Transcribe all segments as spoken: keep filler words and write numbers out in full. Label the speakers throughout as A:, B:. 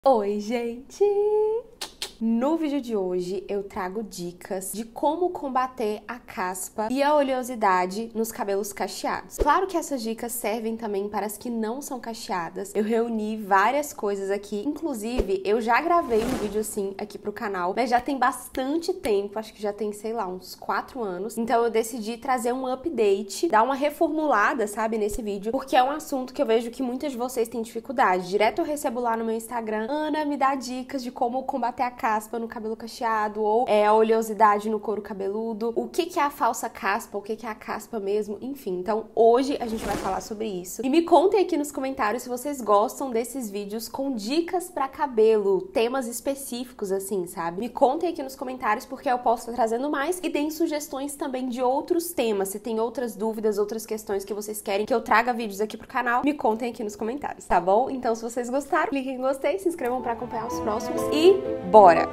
A: Oi, gente! No vídeo de hoje eu trago dicas de como combater a caspa e a oleosidade nos cabelos cacheados. Claro que essas dicas servem também para as que não são cacheadas. Eu reuni várias coisas aqui, inclusive eu já gravei um vídeo assim aqui pro canal, mas já tem bastante tempo, acho que já tem, sei lá, uns quatro anos. Então eu decidi trazer um update, dar uma reformulada, sabe, nesse vídeo, porque é um assunto que eu vejo que muitas de vocês têm dificuldade. Direto eu recebo lá no meu Instagram: Ana, me dá dicas de como combater a caspa caspa no cabelo cacheado, ou é, a oleosidade no couro cabeludo, o que que é a falsa caspa, o que que é a caspa mesmo, enfim. Então hoje a gente vai falar sobre isso. E me contem aqui nos comentários se vocês gostam desses vídeos com dicas pra cabelo, temas específicos assim, sabe? Me contem aqui nos comentários porque eu posso estar trazendo mais, e deem sugestões também de outros temas. Se tem outras dúvidas, outras questões que vocês querem que eu traga vídeos aqui pro canal, me contem aqui nos comentários, tá bom? Então se vocês gostaram, cliquem em gostei, se inscrevam pra acompanhar os próximos e bora!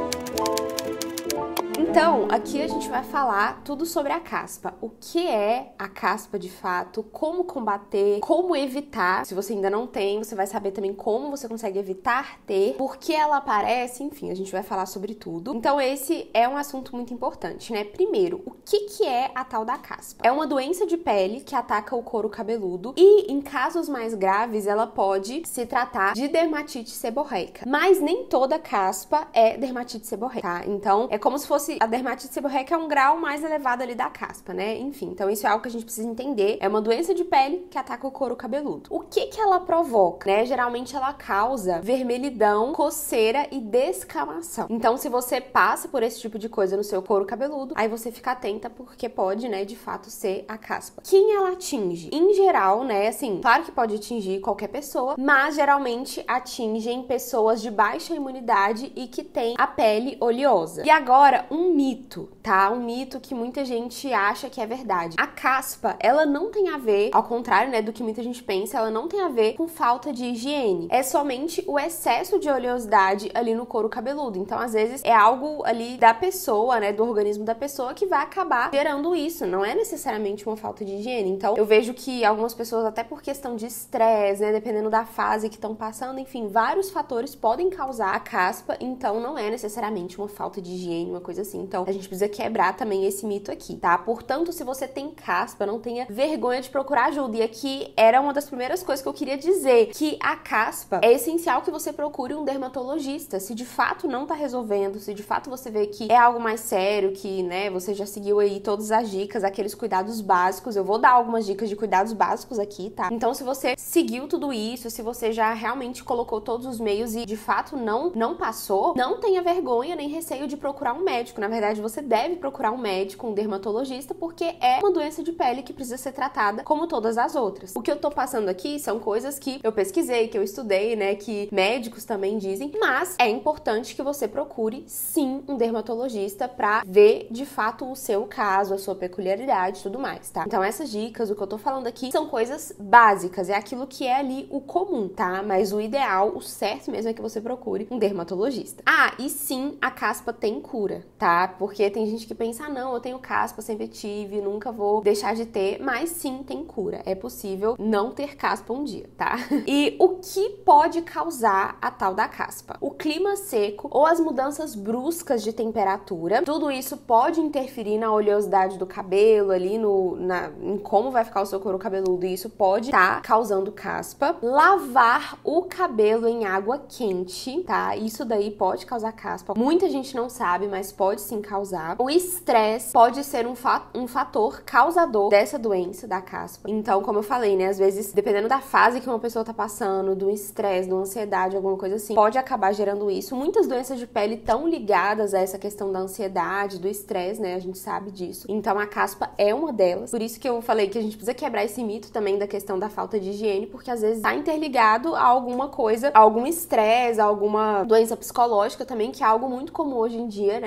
A: Então, aqui a gente vai falar tudo sobre a caspa. O que é a caspa de fato, como combater, como evitar. Se você ainda não tem, você vai saber também como você consegue evitar ter, por que ela aparece, enfim, a gente vai falar sobre tudo. Então esse é um assunto muito importante, né? Primeiro, o que que é a tal da caspa? É uma doença de pele que ataca o couro cabeludo e, em casos mais graves, ela pode se tratar de dermatite seborreica. Mas nem toda caspa é dermatite seborreica, tá? Então, é como se fosse a dermatite seborreica é um grau mais elevado ali da caspa, né? Enfim, então isso é algo que a gente precisa entender. É uma doença de pele que ataca o couro cabeludo. O que que ela provoca, né? Geralmente ela causa vermelhidão, coceira e descamação. Então, se você passa por esse tipo de coisa no seu couro cabeludo, aí você fica atenta porque pode, né, de fato ser a caspa. Quem ela atinge? Em geral, né, assim, claro que pode atingir qualquer pessoa, mas geralmente atingem pessoas de baixa imunidade e que têm a pele oleosa. E agora, um mito, tá? Um mito que muita gente acha que é verdade. A caspa, ela não tem a ver, ao contrário, né, do que muita gente pensa, ela não tem a ver com falta de higiene. É somente o excesso de oleosidade ali no couro cabeludo. Então, às vezes, é algo ali da pessoa, né, do organismo da pessoa que vai acabar gerando isso. Não é necessariamente uma falta de higiene. Então, eu vejo que algumas pessoas, até por questão de estresse, né, dependendo da fase que estão passando, enfim, vários fatores podem causar a caspa. Então, não é necessariamente uma falta de higiene, uma coisa assim. Então, a gente precisa quebrar também esse mito aqui, tá? Portanto, se você tem caspa, não tenha vergonha de procurar ajuda. E aqui era uma das primeiras coisas que eu queria dizer, que a caspa é essencial que você procure um dermatologista. Se de fato não tá resolvendo, se de fato você vê que é algo mais sério, que, né, você já seguiu aí todas as dicas, aqueles cuidados básicos. Eu vou dar algumas dicas de cuidados básicos aqui, tá? Então, se você seguiu tudo isso, se você já realmente colocou todos os meios e de fato não, não passou, não tenha vergonha nem receio de procurar um médico. Na verdade, você deve procurar um médico, um dermatologista, porque é uma doença de pele que precisa ser tratada como todas as outras. O que eu tô passando aqui são coisas que eu pesquisei, que eu estudei, né, que médicos também dizem, mas é importante que você procure, sim, um dermatologista pra ver, de fato, o seu caso, a sua peculiaridade e tudo mais, tá? Então, essas dicas, o que eu tô falando aqui, são coisas básicas, é aquilo que é ali o comum, tá? Mas o ideal, o certo mesmo é que você procure um dermatologista. Ah, e sim, a caspa tem cura, tá? Porque tem gente que pensa, ah, não, eu tenho caspa, sempre tive, nunca vou deixar de ter, mas sim, tem cura. É possível não ter caspa um dia, tá? E o que pode causar a tal da caspa? O clima seco ou as mudanças bruscas de temperatura, tudo isso pode interferir na oleosidade do cabelo, ali no, na, em como vai ficar o seu couro cabeludo, e isso pode estar tá causando caspa. Lavar o cabelo em água quente, tá? Isso daí pode causar caspa. Muita gente não sabe, mas pode sim causar. O estresse pode ser um, fa um fator causador dessa doença, da caspa. Então, como eu falei, né, às vezes, dependendo da fase que uma pessoa tá passando, do estresse, da ansiedade, alguma coisa assim, pode acabar gerando isso. Muitas doenças de pele estão ligadas a essa questão da ansiedade, do estresse, né, a gente sabe disso. Então, a caspa é uma delas. Por isso que eu falei que a gente precisa quebrar esse mito também da questão da falta de higiene, porque às vezes tá interligado a alguma coisa, a algum estresse, a alguma doença psicológica também, que é algo muito comum hoje em dia, né, infelizmente.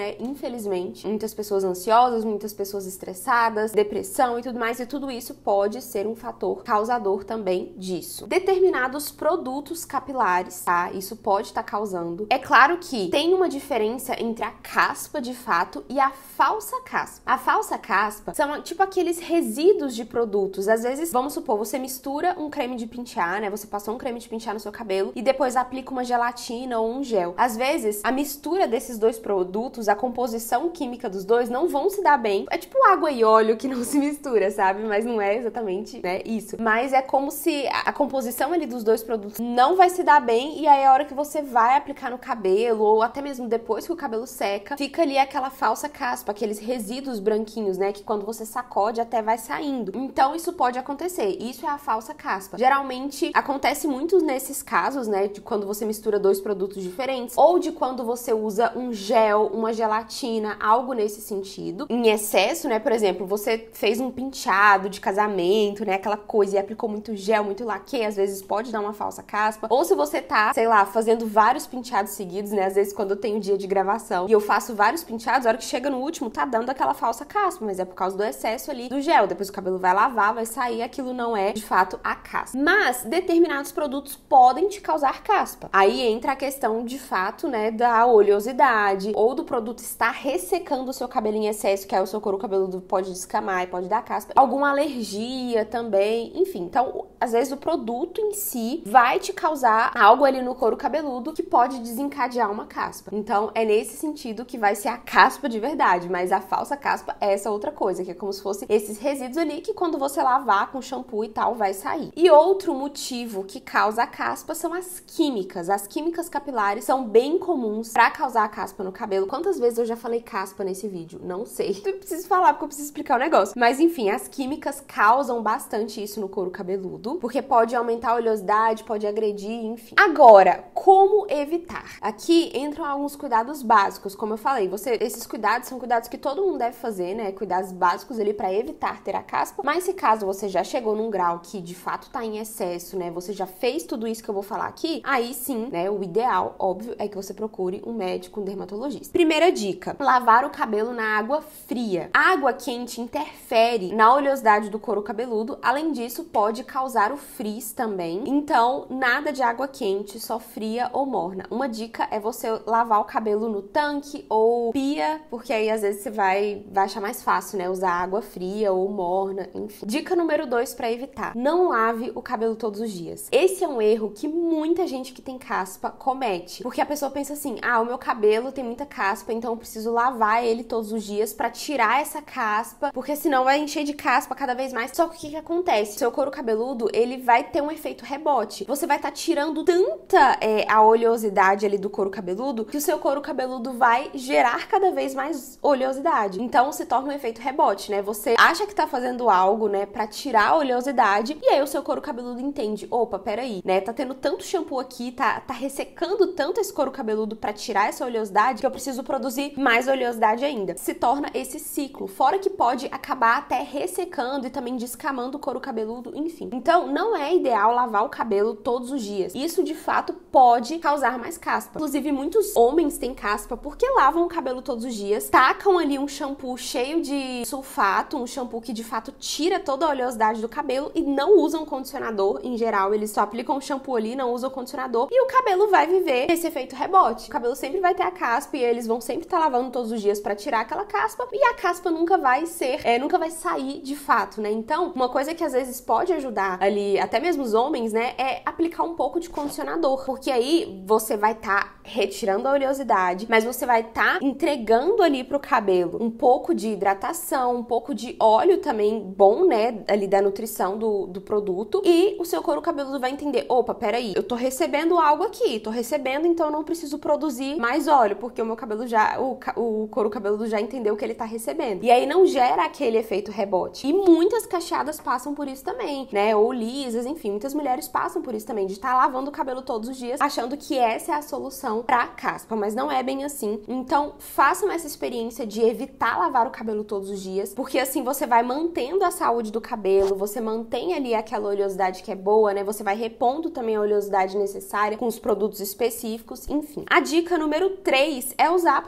A: infelizmente. Muitas pessoas ansiosas, muitas pessoas estressadas, depressão e tudo mais, e tudo isso pode ser um fator causador também disso. Determinados produtos capilares, tá? Isso pode estar causando. É claro que tem uma diferença entre a caspa de fato e a falsa caspa. A falsa caspa são tipo aqueles resíduos de produtos. Às vezes, vamos supor, você mistura um creme de pentear, né? Você passou um creme de pentear no seu cabelo e depois aplica uma gelatina ou um gel. Às vezes, a mistura desses dois produtos, a composição química dos dois não vão se dar bem. É tipo água e óleo que não se mistura, sabe? Mas não é exatamente, né, isso. Mas é como se a composição ali dos dois produtos não vai se dar bem, e aí a hora que você vai aplicar no cabelo, ou até mesmo depois que o cabelo seca, fica ali aquela falsa caspa, aqueles resíduos branquinhos, né, que quando você sacode até vai saindo. Então isso pode acontecer. Isso é a falsa caspa. Geralmente acontece muito nesses casos, né, de quando você mistura dois produtos diferentes, ou de quando você usa um gel, uma gelatina, algo nesse sentido, em excesso, né? Por exemplo, você fez um penteado de casamento, né, aquela coisa, e aplicou muito gel, muito laque, às vezes pode dar uma falsa caspa. Ou se você tá, sei lá, fazendo vários penteados seguidos, né, às vezes quando eu tenho dia de gravação e eu faço vários penteados, a hora que chega no último tá dando aquela falsa caspa, mas é por causa do excesso ali do gel. Depois o cabelo vai lavar, vai sair, aquilo não é de fato a caspa. Mas determinados produtos podem te causar caspa. Aí entra a questão de fato, né, da oleosidade, ou do produto estar ressecando o seu cabelo em excesso, que aí o seu couro cabeludo pode descamar e pode dar caspa. Alguma alergia também, enfim. Então, às vezes o produto em si vai te causar algo ali no couro cabeludo que pode desencadear uma caspa. Então, é nesse sentido que vai ser a caspa de verdade, mas a falsa caspa é essa outra coisa, que é como se fosse esses resíduos ali que quando você lavar com shampoo e tal, vai sair. E outro motivo que causa a caspa são as químicas. As químicas capilares são bem comuns pra causar a caspa no cabelo. Quantas vezes eu já falei caspa nesse vídeo? Não sei. Eu preciso falar porque eu preciso explicar o negócio. Mas enfim, as químicas causam bastante isso no couro cabeludo, porque pode aumentar a oleosidade, pode agredir, enfim. Agora, como evitar? Aqui entram alguns cuidados básicos, como eu falei. Você, esses cuidados são cuidados que todo mundo deve fazer, né? Cuidados básicos ali pra evitar ter a caspa. Mas se caso você já chegou num grau que de fato tá em excesso, né? Você já fez tudo isso que eu vou falar aqui, aí sim, né? O ideal, óbvio, é que você procure um médico, um dermatologista. Primeira dica: lavar o cabelo na água fria. A água quente interfere na oleosidade do couro cabeludo, além disso pode causar o frizz também. Então, nada de água quente, só fria ou morna. Uma dica é você lavar o cabelo no tanque ou pia, porque aí às vezes você vai, vai achar mais fácil, né, usar água fria ou morna, enfim. Dica número dois para evitar: não lave o cabelo todos os dias. Esse é um erro que muita gente que tem caspa comete, porque a pessoa pensa assim: ah, o meu cabelo tem muita caspa, então eu preciso lavar ele todos os dias para tirar essa caspa, porque senão vai encher de caspa cada vez mais. Só que o que que acontece? Seu couro cabeludo, ele vai ter um efeito rebote. Você vai estar tá tirando tanta é, a oleosidade ali do couro cabeludo, que o seu couro cabeludo vai gerar cada vez mais oleosidade. Então se torna um efeito rebote, né? Você acha que tá fazendo algo, né, pra tirar a oleosidade, e aí o seu couro cabeludo entende: opa, peraí, né? Tá tendo tanto shampoo aqui, tá, tá ressecando tanto esse couro cabeludo pra tirar essa oleosidade, que eu preciso produzir mais oleosidade ainda. Se torna esse ciclo. Fora que pode acabar até ressecando e também descamando o couro cabeludo, enfim. Então, não é ideal lavar o cabelo todos os dias. Isso, de fato, pode causar mais caspa. Inclusive, muitos homens têm caspa porque lavam o cabelo todos os dias, tacam ali um shampoo cheio de sulfato, um shampoo que, de fato, tira toda a oleosidade do cabelo, e não usam condicionador. Em geral, eles só aplicam o shampoo ali, não usam condicionador, e o cabelo vai viver esse efeito rebote. O cabelo sempre vai ter a caspa e eles vão sempre estar lavando todos os dias pra tirar aquela caspa, e a caspa nunca vai ser, é, nunca vai sair de fato, né? Então, uma coisa que às vezes pode ajudar ali, até mesmo os homens, né, é aplicar um pouco de condicionador, porque aí você vai estar tá retirando a oleosidade, mas você vai estar tá entregando ali pro cabelo um pouco de hidratação, um pouco de óleo também bom, né, ali da nutrição do, do produto, e o seu couro cabeludo vai entender: opa, peraí, eu tô recebendo algo aqui, tô recebendo, então eu não preciso produzir mais óleo, porque o meu cabelo já, o, o couro cabeludo já entendeu que ele tá recebendo. E aí não gera aquele efeito rebote. E muitas cacheadas passam por isso também, né, ou lisas, enfim, muitas mulheres passam por isso também, de estar tá lavando o cabelo todos os dias, achando que essa é a solução pra caspa, mas não é bem assim. Então, façam essa experiência de evitar lavar o cabelo todos os dias, porque assim você vai mantendo a saúde do cabelo, você mantém ali aquela oleosidade que é boa, né, você vai repondo também a oleosidade necessária com os produtos específicos, enfim. A dica número três é usar produtos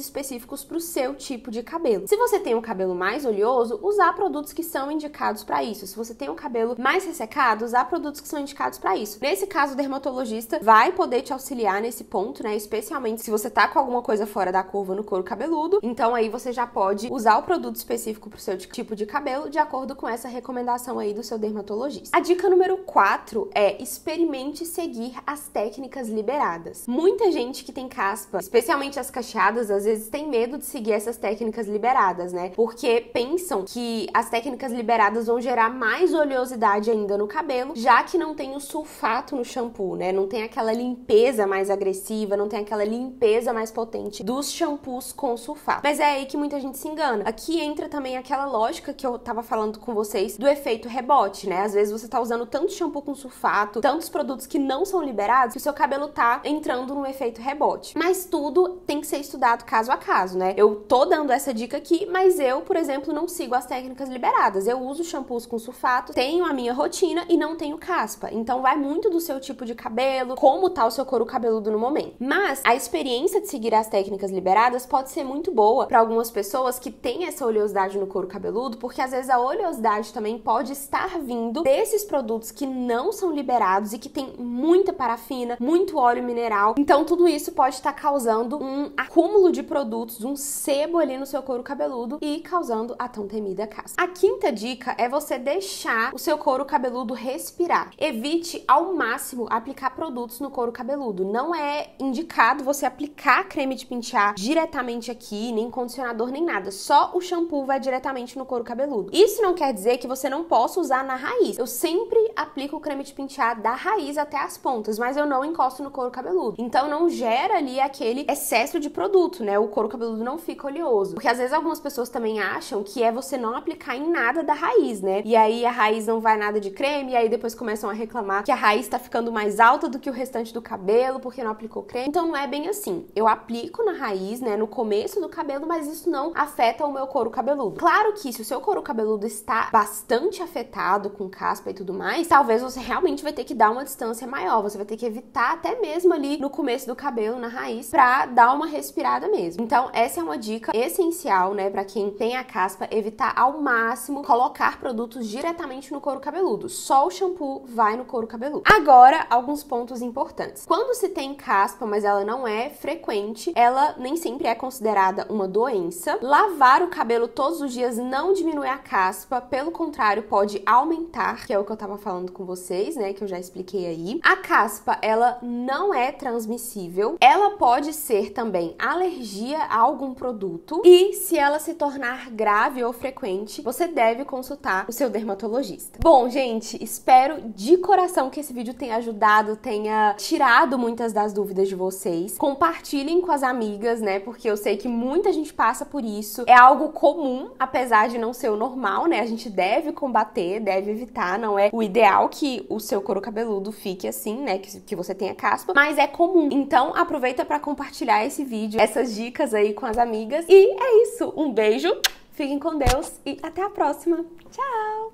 A: específicos para o seu tipo de cabelo. Se você tem um cabelo mais oleoso, usar produtos que são indicados para isso. Se você tem um cabelo mais ressecado, usar produtos que são indicados para isso. Nesse caso, o dermatologista vai poder te auxiliar nesse ponto, né? Especialmente se você tá com alguma coisa fora da curva no couro cabeludo. Então aí você já pode usar o produto específico pro seu tipo de cabelo de acordo com essa recomendação aí do seu dermatologista. A dica número quatro é experimente seguir as técnicas liberadas. Muita gente que tem caspa, especialmente as cacheadas, às vezes tem medo de seguir essas técnicas liberadas, né? Porque pensam que as técnicas liberadas vão gerar mais oleosidade ainda no cabelo, já que não tem o sulfato no shampoo, né? Não tem aquela limpeza mais agressiva, não tem aquela limpeza mais potente dos shampoos com sulfato. Mas é aí que muita gente se engana. Aqui entra também aquela lógica que eu tava falando com vocês do efeito rebote, né? Às vezes você tá usando tanto shampoo com sulfato, tantos produtos que não são liberados, que o seu cabelo tá entrando num efeito rebote. Mas tudo tem que ser estudado caso a caso, né? Eu tô dando essa dica aqui, mas eu, por exemplo, não sigo as técnicas liberadas. Eu uso shampoos com sulfato, tenho a minha rotina e não tenho caspa. Então vai muito do seu tipo de cabelo, como tá o seu couro cabeludo no momento. Mas a experiência de seguir as técnicas liberadas pode ser muito boa para algumas pessoas que têm essa oleosidade no couro cabeludo, porque às vezes a oleosidade também pode estar vindo desses produtos que não são liberados e que tem muita parafina, muito óleo mineral. Então tudo isso pode estar causando um acúmulo de produtos, um sebo ali no seu couro cabeludo e causando a tão temida caspa. A quinta dica é você deixar o seu couro cabeludo respirar. Evite ao máximo aplicar produtos no couro cabeludo. Não é indicado você aplicar creme de pentear diretamente aqui, nem condicionador, nem nada. Só o shampoo vai diretamente no couro cabeludo. Isso não quer dizer que você não possa usar na raiz. Eu sempre aplico o creme de pentear da raiz até as pontas, mas eu não encosto no couro cabeludo. Então não gera ali aquele excesso de produto, né? O couro cabeludo não fica oleoso. Porque às vezes algumas pessoas também acham que é você não aplicar em nada da raiz, né? E aí a raiz não vai nada de creme, e aí depois começam a reclamar que a raiz tá ficando mais alta do que o restante do cabelo porque não aplicou creme. Então não é bem assim. Eu aplico na raiz, né, no começo do cabelo, mas isso não afeta o meu couro cabeludo. Claro que se o seu couro cabeludo está bastante afetado com caspa e tudo mais, talvez você realmente vai ter que dar uma distância maior, você vai ter que evitar até mesmo ali no começo do cabelo, na raiz, pra dar uma respirada mesmo. Então essa é uma dica essencial, né, pra quem tem a caspa, evitar ao máximo colocar produtos diretamente no couro cabeludo. Só o shampoo vai no couro cabeludo. Agora, alguns pontos importantes. Quando se tem caspa, mas ela não é frequente, ela nem sempre é considerada uma doença. Lavar o cabelo todos os dias não diminui a caspa, pelo contrário, pode aumentar, que é o que eu tava falando com vocês, né, que eu já expliquei aí. A caspa, ela não é transmissível. Ela pode ser também alergia a algum produto e se ela se tornar grave ou frequente, você deve consultar o seu dermatologista. Bom, gente, espero de coração que esse vídeo tenha ajudado, tenha tirado muitas das dúvidas de vocês. Compartilhem com as amigas, né, porque eu sei que muita gente passa por isso. É algo comum, apesar de não ser o normal, né, a gente deve combater, deve evitar, não é o ideal que o seu couro cabeludo fique assim, né, que, que você tenha caspa, mas é comum. Então aproveita para compartilhar esse vídeo, essas dicas aí com as amigas. E é isso, um beijo, fiquem com Deus e até a próxima. Tchau!